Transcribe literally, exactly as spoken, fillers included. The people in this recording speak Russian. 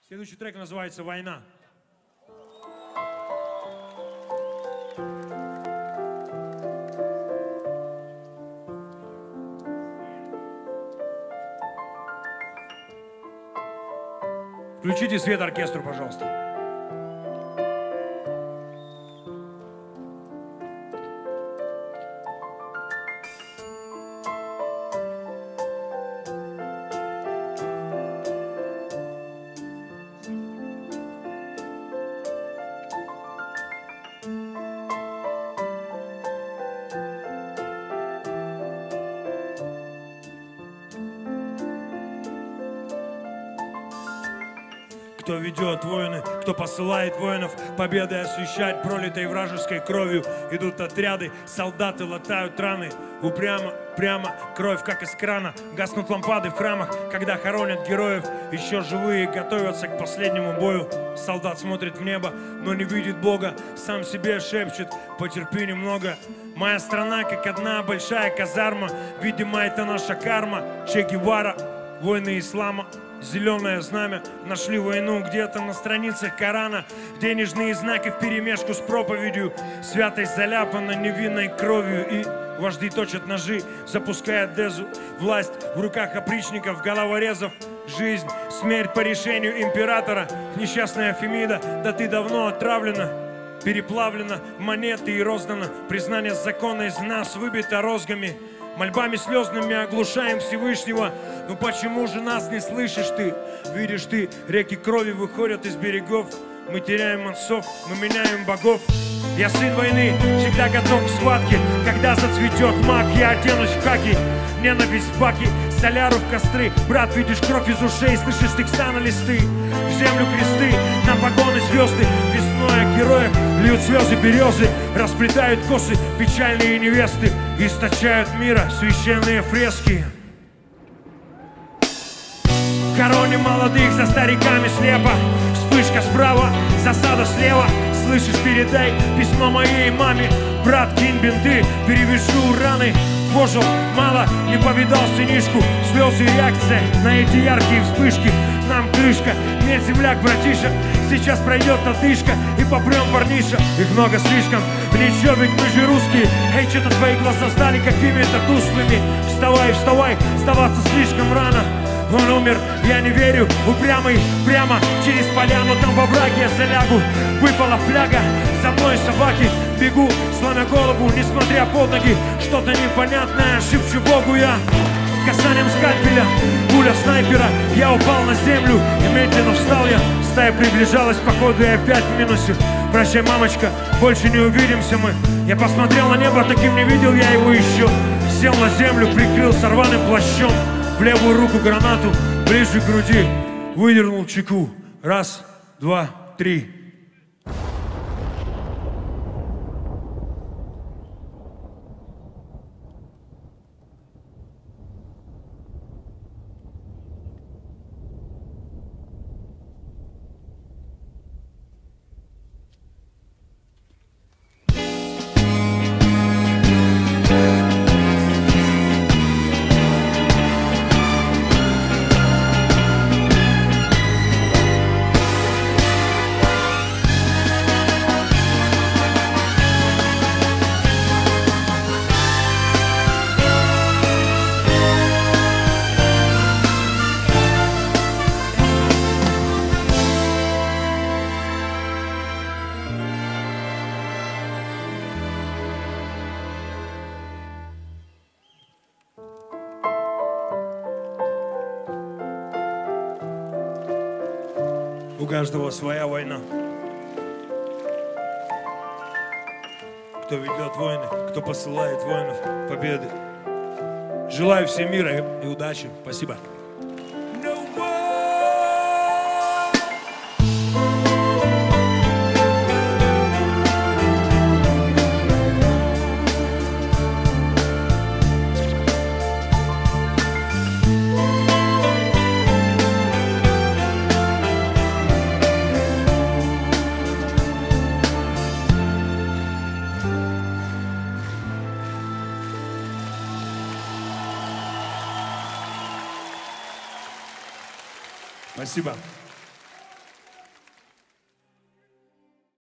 Следующий трек называется «Война». Включите свет оркестру, пожалуйста. Кто ведет войны, кто посылает воинов, победы освещать пролитой вражеской кровью. Идут отряды, солдаты латают раны. Упрямо, прямо, кровь как из крана. Гаснут лампады в храмах, когда хоронят героев. Еще живые готовятся к последнему бою. Солдат смотрит в небо, но не видит Бога. Сам себе шепчет: потерпи немного. Моя страна как одна большая казарма. Видимо, это наша карма. Че Гевара, войны ислама. Зеленое знамя, нашли войну где-то на страницах Корана. Денежные знаки вперемешку с проповедью. Святость заляпана невинной кровью. И вожди точат ножи, запуская дезу. Власть в руках опричников, головорезов. Жизнь, смерть по решению императора. Несчастная Фемида, да ты давно отравлена. Переплавлена в монеты и роздана. Признание закона из нас выбито розгами. Мольбами слезными оглушаем Всевышнего. Ну почему же нас не слышишь ты? Видишь ты, реки крови выходят из берегов. Мы теряем отцов, мы меняем богов. Я сын войны, всегда готов к схватке. Когда зацветет мак, я оденусь в хаки. Ненависть в баки, соляру в костры. Брат, видишь кровь из ушей, слышишь текстана листы. В землю кресты, на погоны звезды. Весной о героях льют слезы березы. Расплетают косы печальные невесты. Источают мира священные фрески. Хороним молодых за стариками слепо. Вспышка справа, засада слева. Слышишь, передай письмо моей маме. Брат, кинь бинты, перевяжу раны. Пожил мало, не повидал сынишку. Слезы и реакция на эти яркие вспышки. Нам крышка, нет, земляк, братиша. Сейчас пройдет одышка и попрем, парниша. Их много слишком, ничего, ведь мы же русские. Эй, что-то твои глаза стали какими-то тусклыми. Вставай, вставай, сдаваться слишком рано. Он умер, я не верю, упрямый, прямо через поляну. Там во враге я залягу, выпала фляга. За мной собаки, бегу, сломя голову, несмотря под ноги. Что-то непонятное, шепчу Богу я. Касанием скальпеля, пуля снайпера. Я упал на землю и медленно встал я. Стая приближалась, походу я опять в минусе. Прощай, мамочка, больше не увидимся мы. Я посмотрел на небо, таким не видел я его еще. Сел на землю, прикрыл рваным плащом. В левую руку гранату, ближе к груди. Выдернул чеку. Раз, два, три. У каждого своя война. Кто ведет войны, кто посылает воинов, победы. Желаю всем мира и удачи. Спасибо. Спасибо.